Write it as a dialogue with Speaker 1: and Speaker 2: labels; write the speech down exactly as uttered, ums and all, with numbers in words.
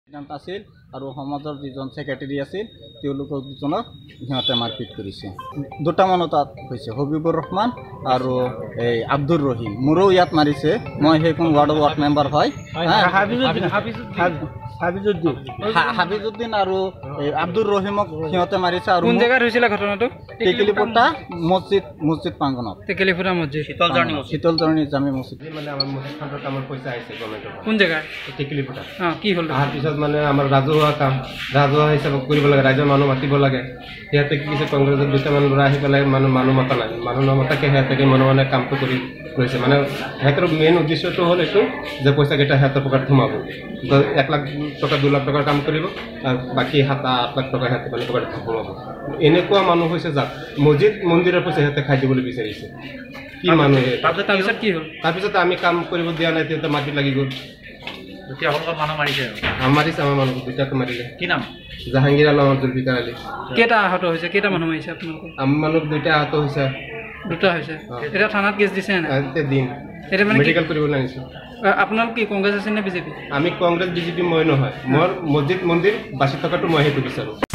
Speaker 1: President আছিল আৰু সমাজৰ যিজন ছেক্ৰেটাৰী আছিল তেওঁলোকক দুজনক সিহঁতে মাৰপিট কৰিছে। দুটামানো তাত হৈছে হবিবুৰ ৰহমান আৰু এই আব্দুৰ ৰহিম। মোৰো ইয়াত মাৰিছে, মই সেইখন ৱাৰ্ডৰ ৱাৰ্ড মেম্বাৰ হয়। হাবিজুদ্দিন আৰু আব্দুৰ ৰহিমক সিহঁতে মাৰিছে। আৰু
Speaker 2: কোন জেগাত হৈছিল ঘটনাটো?
Speaker 1: টেকেলিপটা মছজিদ মছজিদ প্ৰাংগণত।
Speaker 2: টেকেলিপটা মছজিদ
Speaker 1: শীতলজৰণী শীতলজৰণী জামে মছজিদ।
Speaker 3: মানে আমাৰ মছজিদখনৰ কামৰ পইচা আহিছে গভৰ্ণমেণ্টৰ।
Speaker 2: কোন জেগা?
Speaker 3: টেকেলিপটা।
Speaker 2: অঁ, কি হ'ল?
Speaker 3: তাৰপিছত মানে আমাৰ ৰাজহুৱা কাম ৰাজহুৱা হিচাপত কৰিব লাগে, ৰাইজৰ মানুহ মাতিব লাগে। সিহঁতে কি কৈছে, কংগ্ৰেছৰ দুটামান ল'ৰা আহি পেলাই মানুহ মানুহ মতা নাই, মানুহ নমতাকে সিহঁতে মনে মনে কামটো কৰি লৈছে। মানে সিহঁতৰ মেইন উদ্দেশ্যটো হ'ল এইটো যে পইচাকেইটা সিহঁতৰ পকেটত সোমাব। এক লাখ টকা দুই লাখ টকাৰ কাম কৰিব আৰু বাকী সাত আঠ লাখ টকা সিহঁতে মানে পকেটত সোমাব। এনেকুৱা মানুহ হৈছে যাক মছজিদ মন্দিৰৰ পইচা সিহঁতে খাই দিবলৈ বিচাৰিছে। কি মানুহ?
Speaker 2: তাৰপিছত কি হ'ল?
Speaker 3: তাৰপিছত আমি কাম কৰিব দিয়া নাই, সিহঁতে মাটিত লাগি গ'ল।
Speaker 2: মানুহ মাৰিছে
Speaker 3: মাৰিছে আমাৰ মানুহ দুটাকে মাৰিলে।
Speaker 2: কি নাম?
Speaker 3: জাহাংগীৰ আলম, জুলফিকাৰ আলী।
Speaker 2: কেইটা আহত হৈছে? কেইটা মানুহ মাৰিছে আপোনালোকৰ?
Speaker 3: আমাৰ মানুহ দুইটা আহত হৈছে।
Speaker 2: দুটা হৈছে। এতিয়া থানাত কেছ দিছে নাই?
Speaker 3: দিন
Speaker 2: এতিয়া মানে
Speaker 3: মেডিকেল কৰিবলৈ আনিছোঁ।
Speaker 2: আপোনালোক কি কংগ্ৰেছ আছে নে বিজেপি?
Speaker 3: আমি কংগ্ৰেছ বিজেপি মই নহয়, মোৰ মছজিদ মন্দিৰ বাচি থকাটো মই সেইটো বিচাৰোঁ।